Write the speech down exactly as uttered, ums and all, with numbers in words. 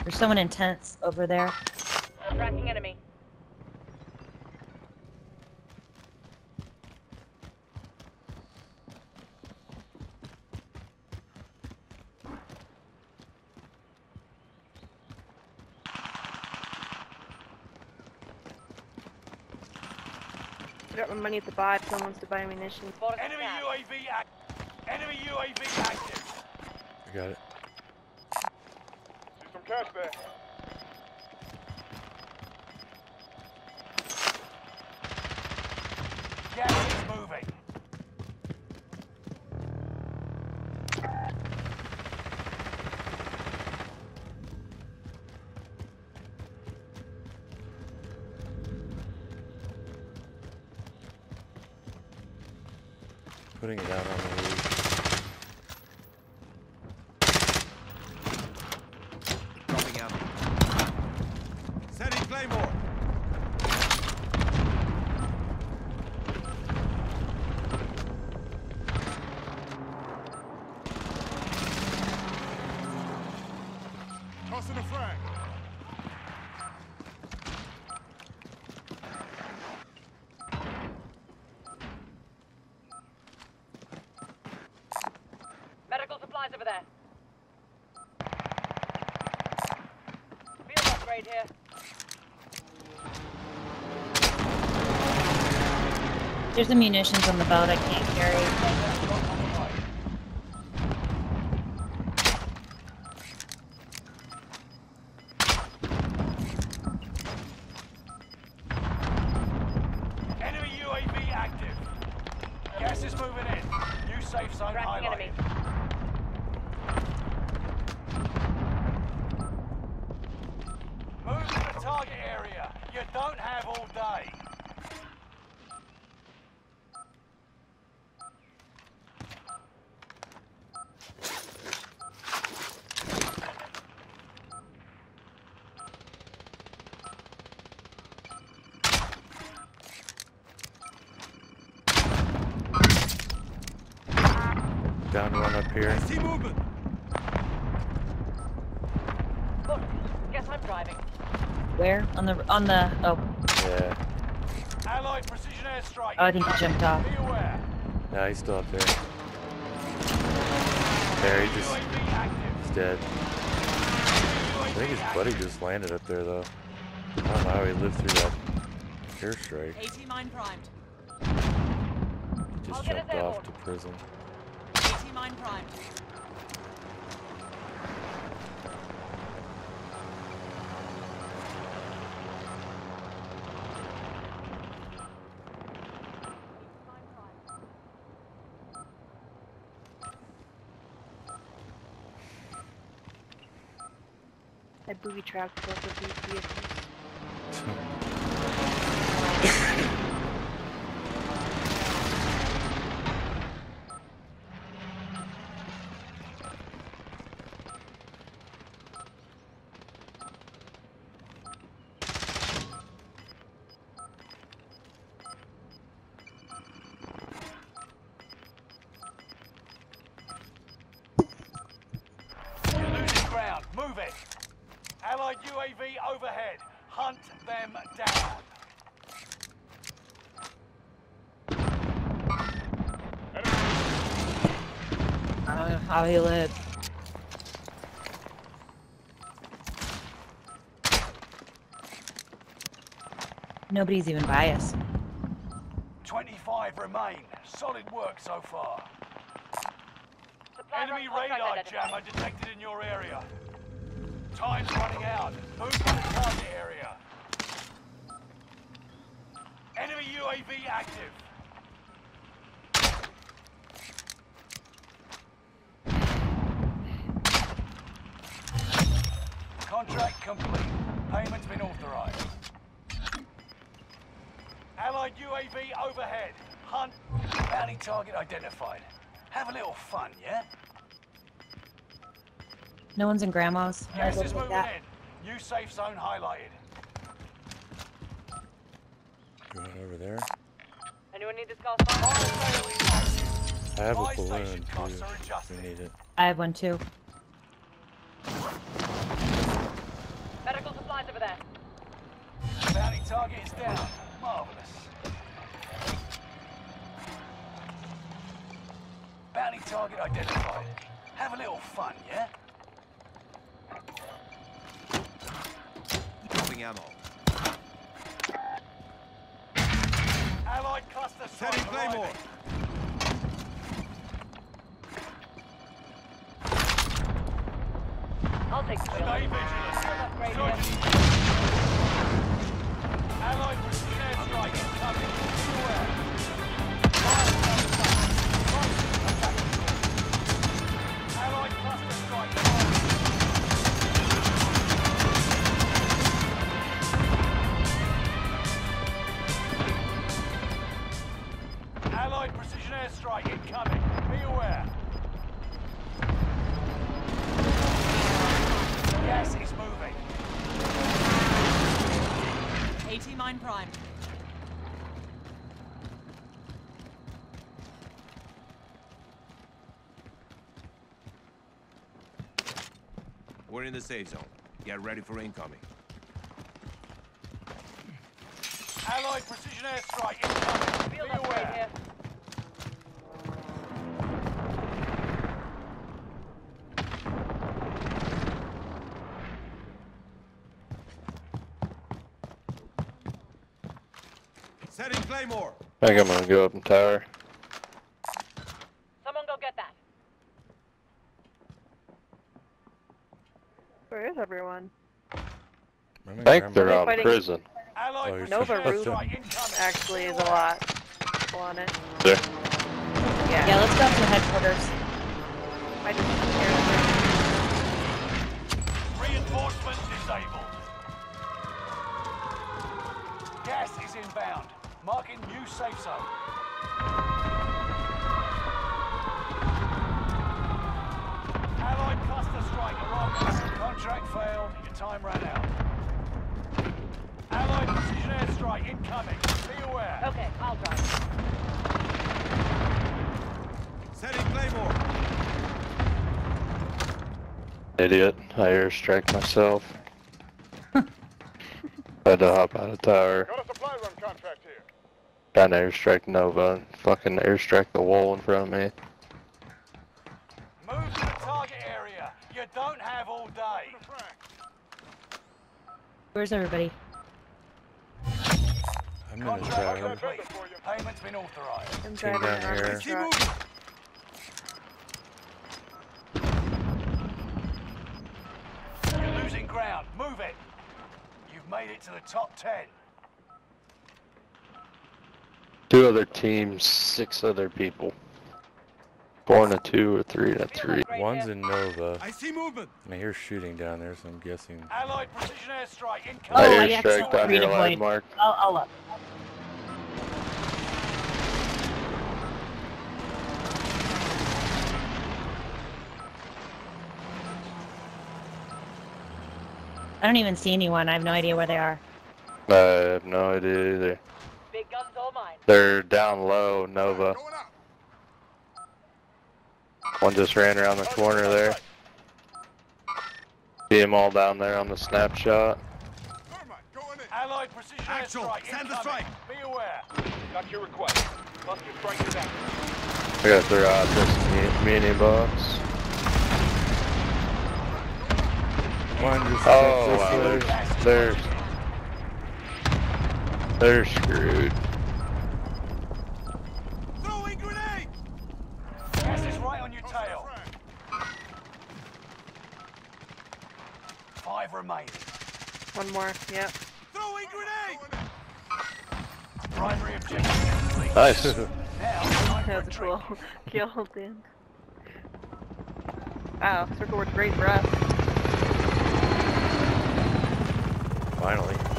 There's someone in tents over there. Tracking enemy. I got my money at the buy if someone wants to buy ammunition. Enemy U A V act. Enemy U A V active. I got it. Do some cash there. Gas is moving. Putting it out on the roof. Dropping out. Setting Claymore. Tossing a frag. Medical supplies over there. Field upgrade here. There's the munitions on the boat I can't carry. Enemy U A V active. Gas is moving in. New safe zone Tracking enemy. highlighted. Move to the target area. You don't have all day. Down one up here. See movement. Look, guess I'm driving. Where? On the on the oh Yeah. Allied precision airstrike. oh I think he jumped off. Be aware. Nah, he's still up there. There, he just U A V active. he's dead. I think his buddy just landed up there though. I don't know how he lived through that airstrike. AT mine primed. He I'll just get us jumped off airborne. to prison. AT mine primed. I booby trapped both of these vehicles. You're losing ground. Move it. Allied U A V overhead. Hunt them down. I don't know how he lived. Nobody's even by us. twenty-five remain. Solid work so far. Supply Enemy run contract radar identified. jammer detected in your area. Time's running out. Move to the target area. Enemy U A V active. Contract complete. Payment's been authorized. Allied U A V overhead. Hunt. Bounty target identified. Have a little fun, yeah? No one's in grandma's. I Gas live is with moving that. in. New safe zone highlighted. Going over there. Anyone need this car spot? I have a Buy balloon station too. costs are If adjusted. we need it. I have one too. Guys over there. Bounty target is down. Marvelous. Bounty target identified. Have a little fun, yeah? Dropping ammo. Allied cluster strike Setting Claymore. arriving. I'll take the Stay wheel. vigilant. Upgrade here. Sergeant. Allied precision airstrike incoming. Beware. Fire from outside. Right. Attack. Allied cluster strike arriving. Allied precision airstrike incoming. Be aware. Gas is moving. AT mine prime. We're in the safe zone. Get ready for incoming. Allied precision airstrike incoming. Field Be upgrade aware. here. Setting Claymore. I think I'm gonna go up in tower. Someone go get that. Where is everyone? I think they're Are on they fighting- prison. Allied Oh, you're precision Nova Roof airstrike incoming. actually Be is a aware. lot. People on it. There. Yeah. Yeah, let's go up to headquarters. I just scared Reinforcement disabled. Gas is inbound. Marking new safe zone. Allied cluster strike arriving. Contract failed. Your time ran out. Allied precision airstrike incoming. Be aware. Okay, I'll drive. Setting Claymore. Idiot. I airstrike myself. Had to hop out of tower. Got a supply run contract here. Trying to airstrike Nova and fucking airstrike the wall in front of me. Move to the target area. You don't have all day. Where's everybody? I'm in the Contract tower. complete. Payment's been authorized. I'm Came driving down around here. the Keep truck. moving. You're losing ground. Move it. You've made it to the top ten. Two other teams, six other people. Four and a two or three and a three. One's in Nova. I see movement. I hear shooting down there, so I'm guessing. Allied precision airstrike I Oh, I incoming. actually airstriked on your redeployed. landmark. I'll, I'll look. I don't even see anyone. I have no idea where they are. I have no idea either. Big guns all mine. They're down low, Nova. Going up. One just ran around the corner there. See them all down there on the snapshot. Thermite, going in. Allied precision Actual, airstrike send the incoming. strike. Be aware. Got your request. Cluster strike is active. I got throw out this mi- mini box. One just Oh, this wow, way. they're, they're, they're screwed. Throwing grenade. Gas is right on your tail. Five remaining. One more. Yep. Throwing grenade. Primary objective complete. Nice. Now, time for That a was drink. cool. Kill, Dan. Wow, circle worked great for us. Finally.